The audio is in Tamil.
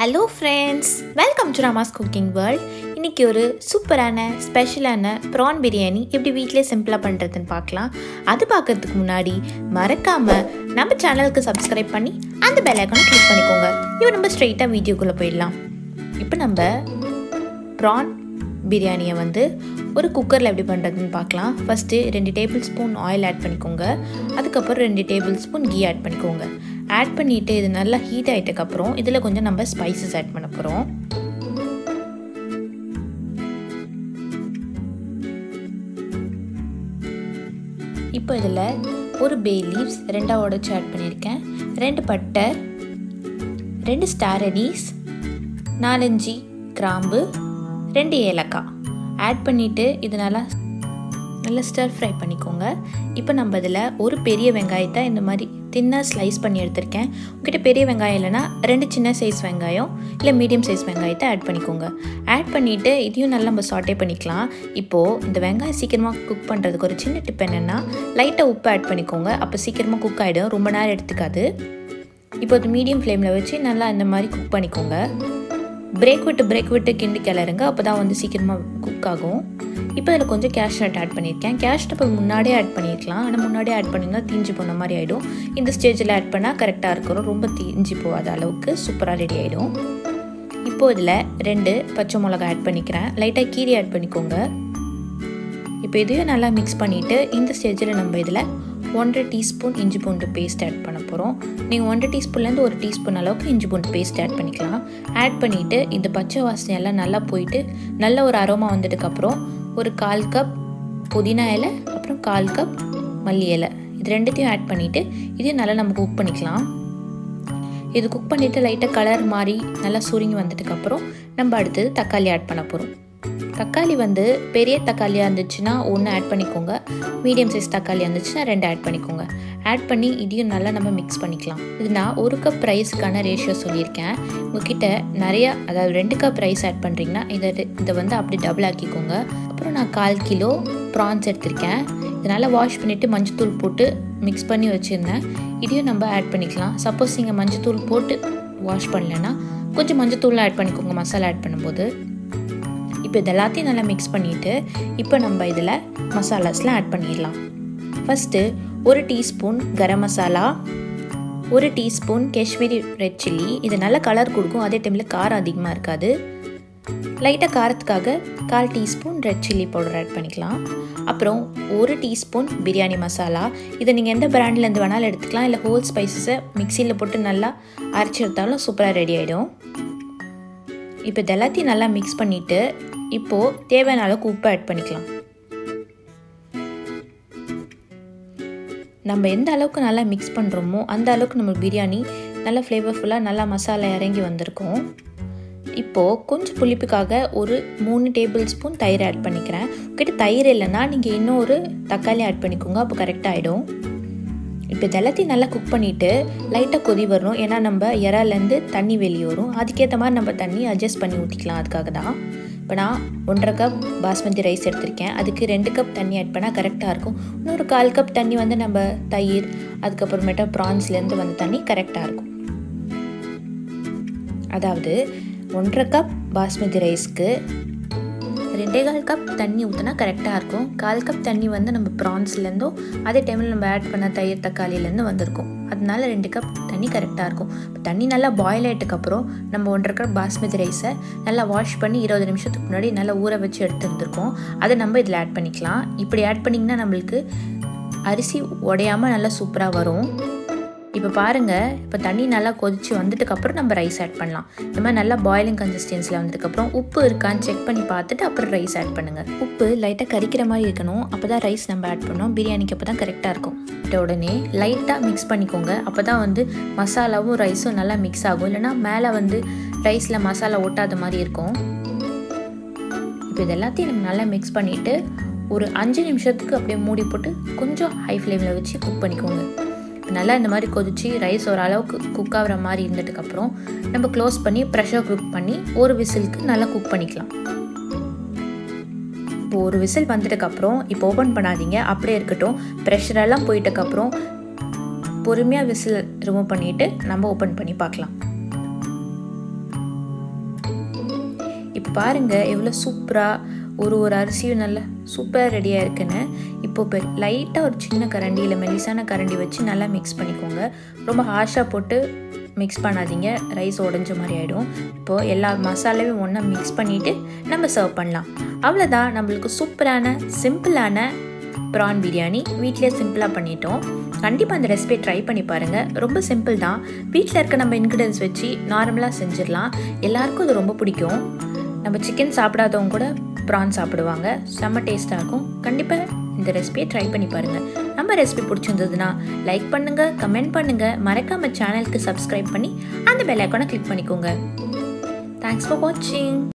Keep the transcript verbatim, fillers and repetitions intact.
Hello friends, welcome to Rama's Cooking World. இன்னைக்கு ஒரு சூப்பரான ஸ்பெஷலான prawn biryani எப்படி வீட்லயே சிம்பிளா பண்றதுன்னு பார்க்கலாம். அது பார்க்கிறதுக்கு முன்னாடி மறக்காம நம்ம சேனலுக்கு subscribe பண்ணி அந்த bell icon click பண்ணிக்கோங்க. இப்போ நம்ம ஸ்ட்ரைட்டா வீடியோக்குள்ள போயிடலாம். இப்போ நம்ம prawn பிரியாணியை வந்து ஒரு குக்கரில் எப்படி பண்ணுறதுன்னு பார்க்கலாம். ஃபஸ்ட்டு ரெண்டு டேபிள் ஸ்பூன் ஆயில் ஆட் பண்ணிக்கோங்க. அதுக்கப்புறம் ரெண்டு டேபிள் ஸ்பூன் கீ ஆட் பண்ணிக்கோங்க. ஆட் பண்ணிவிட்டு இது நல்லா ஹீட் ஆகிட்டதுக்கப்புறம் இதில் கொஞ்சம் நம்ம ஸ்பைசஸ் ஆட் பண்ண போகிறோம். இப்போ இதில் ஒரு பே லீவ்ஸ் ரெண்டாக உடச்சி ஆட் பண்ணியிருக்கேன். ரெண்டு பட்டை, ரெண்டு ஸ்டார் அனீஸ், நாலஞ்சு கிராம்பு, ரெண்டு ஏலக்காய் ஆட் பண்ணிவிட்டு இது நல்லா நல்லா ஸ்டர் ஃப்ரை பண்ணிக்கோங்க. இப்போ நம்ம இதில் ஒரு பெரிய வெங்காயத்தை இந்த மாதிரி தின்னாக ஸ்லைஸ் பண்ணி எடுத்திருக்கேன். உங்கள்கிட்ட பெரிய வெங்காயம் இல்லைனா ரெண்டு சின்ன சைஸ் வெங்காயம் இல்லை மீடியம் சைஸ் வெங்காயத்தை ஆட் பண்ணிக்கோங்க. ஆட் பண்ணிவிட்டு இதையும் நல்லா நம்ம சாட்டே பண்ணிக்கலாம். இப்போது இந்த வெங்காயம் சீக்கிரமாக குக் பண்ணுறதுக்கு ஒரு சின்ன டிப் என்னென்னா, லைட்டாக உப்பு ஆட் பண்ணிக்கோங்க. அப்போ சீக்கிரமாக குக் ஆகிடும், ரொம்ப நேரம் எடுத்துக்காது. இப்போ அது மீடியம் ஃப்ளேமில் வச்சு நல்லா இந்த மாதிரி குக் பண்ணிக்கோங்க. பிரேக் விட்டு பிரேக் விட்டு கிண்டி கிளறுங்க, அப்போ தான் வந்து சீக்கிரமாக குக் ஆகும். இப்போ இதில் கொஞ்சம் கேஷ் நட் ஆட் பண்ணியிருக்கேன். கேஷ் நட் முன்னாடியே ஆட் பண்ணியிருக்கலாம், ஆனால் முன்னாடியே ஆட் பண்ணியிருந்தால் தீஞ்சு போன மாதிரி ஆகிடும். இந்த ஸ்டேஜில் ஆட் பண்ணால் கரெக்டாக இருக்கிறோம், ரொம்ப தீஞ்சு போகாத அளவுக்கு சூப்பராக ரெடி ஆகிடும். இப்போது இதில் ரெண்டு பச்சை மிளகா ஆட் பண்ணிக்கிறேன். லைட்டாக கீரி ஆட் பண்ணிக்கோங்க. இப்போ இதையும் நல்லா மிக்ஸ் பண்ணிவிட்டு இந்த ஸ்டேஜில் நம்ம இதில் ஒன்றரை டீஸ்பூன் இஞ்சி பூண்டு பேஸ்ட் ஆட் பண்ண போகிறோம். நீங்கள் ஒன்றரை டீஸ்பூன்லேருந்து ஒரு டீஸ்பூன் அளவுக்கு இஞ்சி பூண்டு பேஸ்ட் ஆட் பண்ணிக்கலாம். ஆட் பண்ணிவிட்டு இந்த பச்சை வாசனை எல்லாம் நல்லா போயிட்டு நல்ல ஒரு அரோமா வந்ததுக்கப்புறம் ஒரு கால் கப் புதினா இலை, அப்புறம் கால் கப் மல்லி இலை, இது ரெண்டுத்தையும் ஆட் பண்ணிவிட்டு இதையும் நல்லா நம்ம குக் பண்ணிக்கலாம். இது குக் பண்ணிவிட்டு லைட்டாக கலர் மாதிரி நல்லா சுருங்கி வந்ததுக்கப்புறம் நம்ம அடுத்தது தக்காளி ஆட் பண்ண போகிறோம். தக்காளி வந்து பெரிய தக்காளியாக இருந்துச்சுன்னா ஒன்று ஆட் பண்ணிக்கோங்க, மீடியம் சைஸ் தக்காளியாக இருந்துச்சுன்னா ரெண்டு ஆட் பண்ணிக்கோங்க. ஆட் பண்ணி இதையும் நல்லா நம்ம மிக்ஸ் பண்ணிக்கலாம். இது நான் ஒரு கப் ரைஸுக்கான ரேஷியோ சொல்லியிருக்கேன். உங்ககிட்ட நிறையா, அதாவது ரெண்டு கப் ரைஸ் ஆட் பண்ணுறீங்கன்னா இதை இதை வந்து அப்படி டபுள் ஆக்கிக்கோங்க. அப்புறம் நான் கால் கிலோ ப்ரான்ஸ் எடுத்திருக்கேன். இதனால் வாஷ் பண்ணிவிட்டு மஞ்சத்தூள் போட்டு மிக்ஸ் பண்ணி வச்சுருந்தேன். இதையும் நம்ம ஆட் பண்ணிக்கலாம். சப்போஸ் நீங்கள் மஞ்சத்தூள் போட்டு வாஷ் பண்ணலைன்னா கொஞ்சம் மஞ்சத்தூள் ஆட் பண்ணிக்கோங்க மசாலா ஆட் பண்ணும்போது. இப்போ இது எல்லாத்தையும் நல்லா மிக்ஸ் பண்ணிவிட்டு இப்போ நம்ம இதில் மசாலாஸ்லாம் ஆட் பண்ணிடலாம். ஃபஸ்ட்டு ஒரு டீஸ்பூன் கரம் மசாலா, ஒரு டீஸ்பூன் காஷ்மீரி ரெட் சில்லி. இது நல்ல கலர் கொடுக்கும், அதே டைமில் காரம் அதிகமாக இருக்காது. லைட்டாக காரத்துக்காக கால் teaspoon red chilli powder add பண்ணிக்கலாம். அப்புறம் ஒரு டீஸ்பூன் பிரியாணி மசாலா. இதை நீங்கள் எந்த பிராண்ட்லேருந்து வேணாலும் எடுத்துக்கலாம், இல்லை ஹோல் ஸ்பைசஸை மிக்சியில் போட்டு நல்லா அரைச்சி எடுத்தாலும் சூப்பராக ரெடி ஆகிடும். இப்போ இது எல்லாத்தையும் நல்லா மிக்ஸ் பண்ணிவிட்டு இப்போது தேவையான அளவுக்கு உப்பு ஆட் பண்ணிக்கலாம். நம்ம எந்த அளவுக்கு நல்லா மிக்ஸ் பண்ணுறோமோ அந்த அளவுக்கு நம்ம பிரியாணி நல்லா ஃப்ளேவர்ஃபுல்லாக நல்லா மசாலா இறங்கி வந்திருக்கும். இப்போது கொஞ்சம் புளிப்புக்காக ஒரு மூணு டேபிள் ஸ்பூன் தயிர் ஆட் பண்ணிக்கிறேன். உங்கள்கிட்ட தயிர் இல்லைன்னா நீங்கள் இன்னும் ஒரு தக்காளி ஆட் பண்ணிக்கோங்க, அப்போ கரெக்டாக ஆகிடும். இப்போ இது எல்லாத்தையும் நல்லா குக் பண்ணிவிட்டு லைட்டாக கொதி வரணும், ஏன்னா நம்ம இறாலேருந்து தண்ணி வெளியே வரும். அதுக்கேற்ற மாதிரி நம்ம தண்ணி அட்ஜஸ்ட் பண்ணி ஊற்றிக்கலாம், அதுக்காக தான். இப்போ நான் ஒன்றரை கப் பாஸ்மதி ரைஸ் எடுத்திருக்கேன். அதுக்கு ரெண்டு கப் தண்ணி ஆட் பண்ணால் கரெக்டாக இருக்கும். இன்னொரு கால் கப் தண்ணி வந்து நம்ம தயிர் அதுக்கப்புறமேட்டா ப்ரான்ஸ்லேருந்து வந்த தண்ணி கரெக்டாக இருக்கும். அதாவது ஒன்றரை கப் பாஸ்மதி ரைஸ்க்கு ரெண்டே கால் கப் தண்ணி ஊற்றினா கரெக்டாக இருக்கும். கால் கப் தண்ணி வந்து நம்ம ப்ரான்ஸ்லேருந்தும் அதே டைமில் நம்ம ஆட் பண்ண தயிர் தக்காளியிலேருந்து வந்திருக்கும். அதனால ரெண்டு கப் தண்ணி கரெக்டாக இருக்கும். இப்போ தண்ணி நல்லா பாயில் ஆகிட்டதுக்கப்புறம் நம்ம ஒன்றரை கப் பாஸ்மதி ரைஸை நல்லா வாஷ் பண்ணி இருபது நிமிஷத்துக்கு முன்னாடி நல்லா ஊற வச்சு எடுத்து வந்துருக்கோம். அதை நம்ம இதில் ஆட் பண்ணிக்கலாம். இப்படி ஆட் பண்ணிங்கன்னா நம்மளுக்கு அரிசி உடையாமல் நல்லா சூப்பராக வரும். இப்போ பாருங்கள், இப்போ தண்ணி நல்லா கொதித்து வந்துட்டுக்கப்புறம் நம்ம ரைஸ் ஆட் பண்ணலாம். இந்த மாதிரி நல்லா பாயிலிங் கன்சிஸ்டன்சியில் வந்ததுக்கப்புறம் உப்பு இருக்கான்னு செக் பண்ணி பார்த்துட்டு அப்புறம் ரைஸ் ஆட் பண்ணுங்கள். உப்பு லைட்டாக கரிக்கிற மாதிரி இருக்கணும், அப்போ தான் ரைஸ் நம்ம ஆட் பண்ணோம். பிரியாணிக்கு அப்போ தான் கரெக்டாக இருக்கும். உடனே லைட்டாக மிக்ஸ் பண்ணிக்கோங்க, அப்போ தான் வந்து மசாலாவும் ரைஸும் நல்லா மிக்ஸ் ஆகும். இல்லைனா மேலே வந்து ரைஸில் மசாலா ஒட்டாத மாதிரி இருக்கும். இப்போ இது எல்லாத்தையும் நம்ம நல்லா மிக்ஸ் பண்ணிவிட்டு ஒரு அஞ்சு நிமிஷத்துக்கு அப்படியே மூடி போட்டு கொஞ்சம் ஹை ஃப்ளேமில் வச்சு குக் பண்ணிக்கோங்க. நல்லா இந்த மாதிரி கொதிச்சு ரைஸ் ஒரு அளவுக்கு குக் ஆகிற மாதிரி இருந்ததுக்கப்புறம் நம்ம க்ளோஸ் பண்ணி ப்ரெஷர் குக் பண்ணி ஒரு விசிலுக்கு நல்லா குக் பண்ணிக்கலாம். இப்போ ஒரு விசில் வந்துட்டுக்கப்புறம் இப்போ ஓப்பன் பண்ணாதீங்க, அப்படியே இருக்கட்டும். ப்ரெஷரெல்லாம் போயிட்டதுக்கப்புறம் பொறுமையாக விசில் ரிமூவ் பண்ணிவிட்டு நம்ம ஓப்பன் பண்ணி பார்க்கலாம். பாருங்கள் எவ்வளோ சூப்பராக ஒரு ஒரு அரிசியும் நல்லா சூப்பராக ரெடியாக இருக்குன்னு. இப்போ இப்போ லைட்டாக ஒரு சின்ன கரண்டி இல்லை மெலிசான கரண்டி வச்சு நல்லா மிக்ஸ் பண்ணிக்கோங்க. ரொம்ப ஹார்ஷாக போட்டு மிக்ஸ் பண்ணாதீங்க, ரைஸ் உடஞ்ச மாதிரி ஆகிடும். இப்போது எல்லா மசாலாவையும் ஒன்றா மிக்ஸ் பண்ணிவிட்டு நம்ம சர்வ் பண்ணலாம். அவ்வளோதான், நம்மளுக்கு சூப்பரான சிம்பிளான ப்ரான் பிரியாணி வீட்டிலே சிம்பிளாக பண்ணிட்டோம். கண்டிப்பாக அந்த ரெசிபியை ட்ரை பண்ணி பாருங்கள். ரொம்ப சிம்பிள் தான், வீட்டில் இருக்க நம்ம இன்க்ரீடியன்ஸ் வச்சு நார்மலாக செஞ்சிடலாம். எல்லாருக்கும் இது ரொம்ப பிடிக்கும். நம்ம சிக்கன் சாப்பிடாதவங்க கூட ப்ரான் சாப்பிடுவாங்க, செம்ம டேஸ்ட்டாக இருக்கும். கண்டிப்பாக இந்த ரெசிபியை ட்ரை பண்ணி பாருங்கள். நம்ம ரெசிபி பிடிச்சிருந்ததுன்னா லைக் பண்ணுங்கள், கமெண்ட் பண்ணுங்கள், மறக்காமல் சேனலுக்கு சப்ஸ்கிரைப் பண்ணி அந்த பெல் ஐக்கானை கிளிக் பண்ணிக்கோங்க. தேங்க்ஸ் ஃபார் வாட்சிங்.